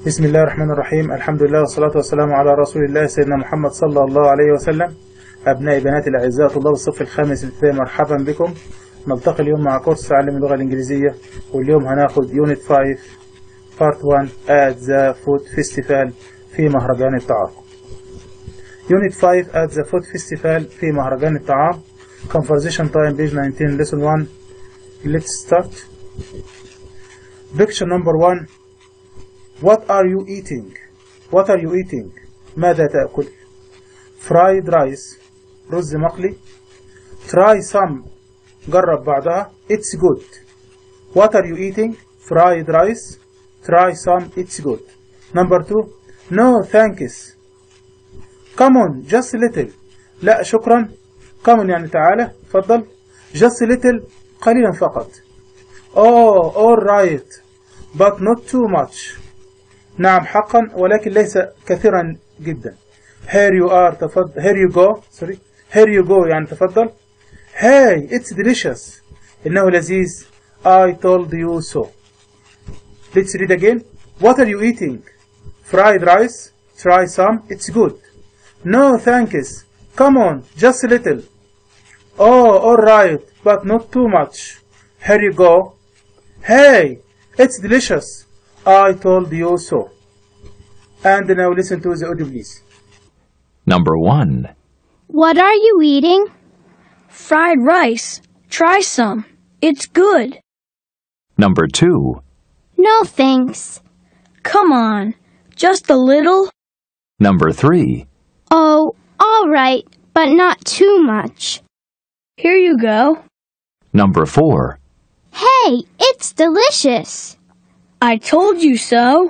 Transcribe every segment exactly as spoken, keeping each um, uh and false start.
بسم الله الرحمن الرحيم. الحمد لله والصلاة والسلام على رسول الله سيدنا محمد صلى الله عليه وسلم. أبنائي بناتي الأعزاء طلاب الصف الخامس الابتدائي، مرحبا بكم. نلتقي اليوم مع كورس تعلم اللغة الإنجليزية، واليوم هناخد يونت خمسة بارت واحد at the food festival في مهرجان الطعام. يونت خمسة at the food festival في مهرجان الطعام. Conversation time page nineteen lesson one. Let's start. Picture number one. What are you eating? What are you eating? ماذا تأكل؟ Fried rice. رز مقلي. Try some. جرب بعضها. It's good. What are you eating? Fried rice. Try some. It's good. Number two. No thanks. Come on, just a little. لا شكرا. Come on يعني تعالى. تفضل. Just a little. قليلا فقط. Oh, all right. But not too much. نعم حقا ولكن ليس كثيرا جدا. Here you are. تفضل. Here you go. Sorry. Here you go يعني تفضل. Hey, it's delicious. إنه لذيذ. I told you so. Let's read again. What are you eating? Fried rice. Try some. It's good. No thanks. Come on, just a little. Oh, all right, but not too much. Here you go. Hey, it's delicious. I told you so. And now listen to the audio, please. Number one. What are you eating? Fried rice. Try some. It's good. Number two. No thanks. Come on. Just a little. Number three. Oh, all right, but not too much. Here you go. Number four. Hey, it's delicious. I told you so.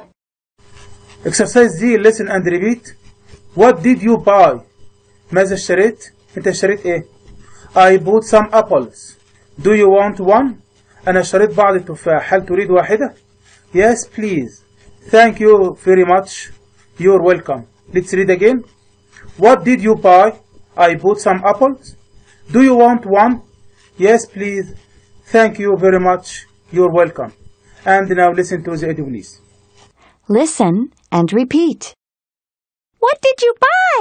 Exercise D. Listen and repeat. What did you buy? ماذا اشتريت؟ أنت اشتريت إيه؟ I bought some apples. Do you want one? أنا اشتريت بعض التفاح. هل تريد واحدة؟ Yes, please. Thank you very much. You're welcome. Let's read again. What did you buy? I bought some apples. Do you want one? Yes, please. Thank you very much. You're welcome. And now listen to the audio, please. Listen and repeat. What did you buy?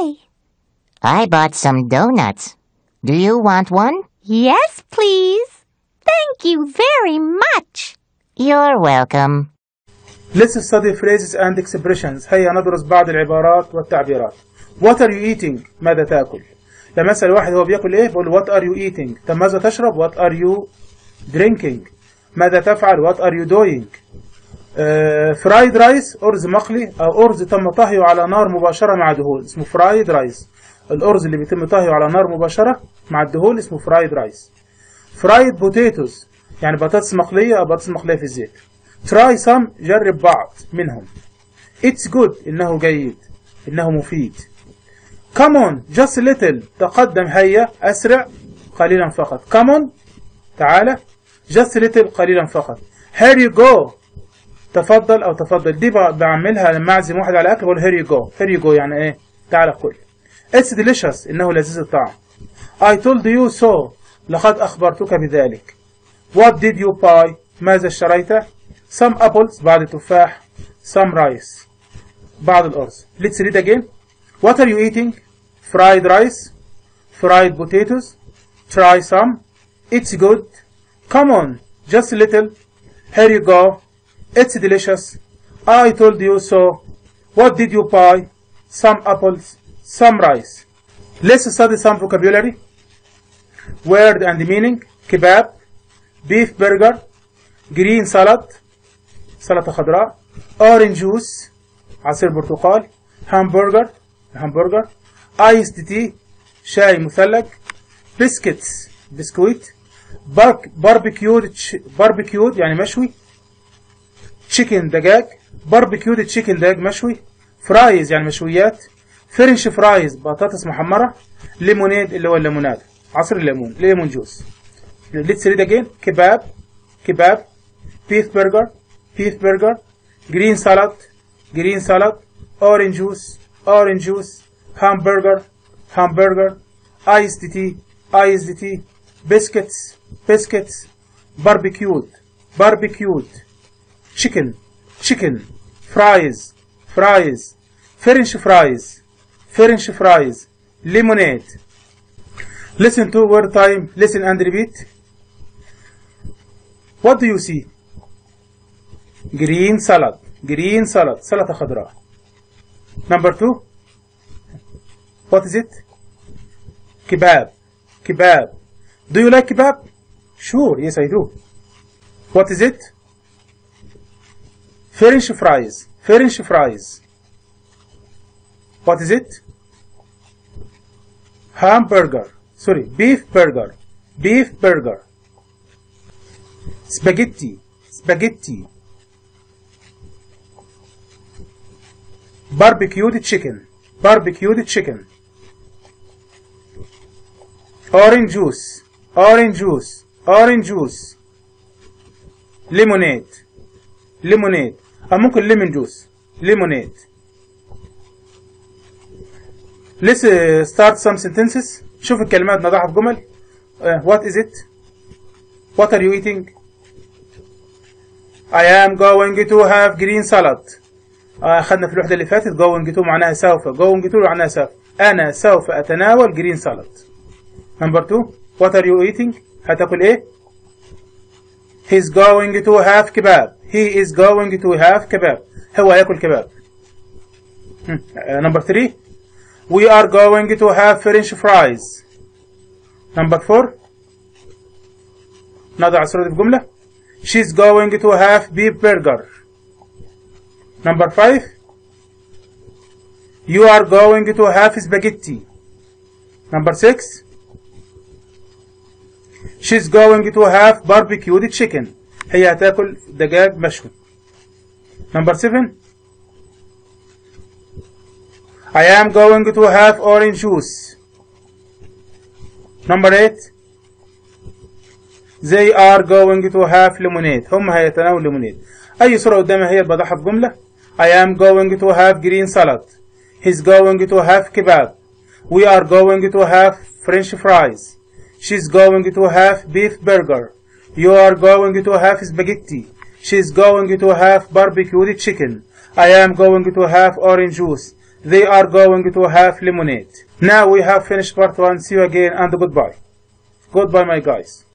I bought some donuts. Do you want one? Yes, please. Thank you very much. You're welcome. Let's study phrases and expressions. هيا ندرس بعض العبارات والتعبيرات. What are you eating? ماذا تأكل؟ لما أسأل واحد هو بيأكل إيه؟ بقول What are you eating؟ طب ماذا تشرب؟ What are you drinking؟ ماذا تفعل؟ What are you doing؟ uh, fried rice. أرز مقلي أو أرز تم طهيه على نار مباشرة مع دهون اسمه fried rice. الأرز اللي بيتم طهيه على نار مباشرة مع الدهون اسمه fried rice. fried potatoes يعني بطاطس مقلية أو بطاطس مقلية في الزيت. try some. جرب بعض منهم. it's good. إنه جيد. إنه مفيد. come on just a little. تقدم هيا. أسرع. قليلا فقط. come on تعالى. just a little. قليلا فقط. here you go. تفضل أو تفضل. دي بعملها لما أعزم واحد على أكل بقول here you go. here you go يعني إيه؟ تعالى كل. it's delicious. إنه لذيذ الطعم. I told you so. لقد أخبرتك بذلك. what did you buy? ماذا اشتريت؟ some apples. بعض التفاح. some rice. بعض الأرز. let's read again. What are you eating? Fried rice. Fried potatoes. Try some. It's good. Come on, just a little. Here you go. It's delicious. I told you so. What did you buy? Some apples. Some rice. Let's study some vocabulary. Word and meaning. Kebab. Beef burger. Green salad. سلطة خضراء. Orange juice. عصير برتقال. Hamburger. همبرجر. ايس تي. شاي مثلج. بسكتس. بسكويت. بارك باربيكيود. باربيكيود يعني مشوي. تشيكن دجاج. باربيكيود تشيكن دجاج مشوي. فرايز يعني مشويات. فرنش فرايز بطاطس محمرة. ليمونيد اللي هو الليموناد. عصير الليمون. ليمون جوس. ليتس ريد اجين. كباب. كباب. بيف برجر. بيف برجر. جرين سالاد. جرين سالاد. اورنج جوس. orange juice. hamburger. hamburger. iced tea. iced tea. biscuits. biscuits. barbecued. barbecued. chicken. chicken. fries. fries, French fries, French fries, lemonade. Listen to word time, listen and repeat. What do you see? Green salad, green salad, سلطة خضراء. Number two. What is it? Kebab, kebab. Do you like kebab? Sure, yes I do. What is it? French fries, French fries. What is it? Hamburger, sorry, beef burger, beef burger. Spaghetti, spaghetti. Barbecued chicken, barbecued chicken. Orange juice, orange juice, orange juice. Lemonade, lemonade. أو ممكن lemon juice, lemonade. Let's uh, start some sentences. شوف الكلمات نضعها في جمل. uh, What is it? What are you eating? I am going to have green salad. أخذنا في الوحدة اللي فاتت going to معناها سوف. going to معناها سوف. أنا سوف أتناول green salad. Number two. What are you eating? هتاكل إيه؟ He's going to have kebab. He is going to have kebab. هو ياكل كباب. uh, Number three. We are going to have French fries. Number four. نضع الصورة في جملة. She's going to have beef burger. Number five. You are going to have spaghetti. Number six. She's going to have barbecued chicken. هي هتاكل دجاج مشوي. Number seven. I am going to have orange juice. Number eight. They are going to have lemonade. هم هيتناولوا lemonade. أي صورة قدامها هي بضعها بجملة. I am going to have green salad. He's going to have kebab. We are going to have French fries. She's going to have beef burger. You are going to have spaghetti. She's going to have barbecued chicken. I am going to have orange juice. They are going to have lemonade. Now we have finished part one. See you again and goodbye. Goodbye, my guys.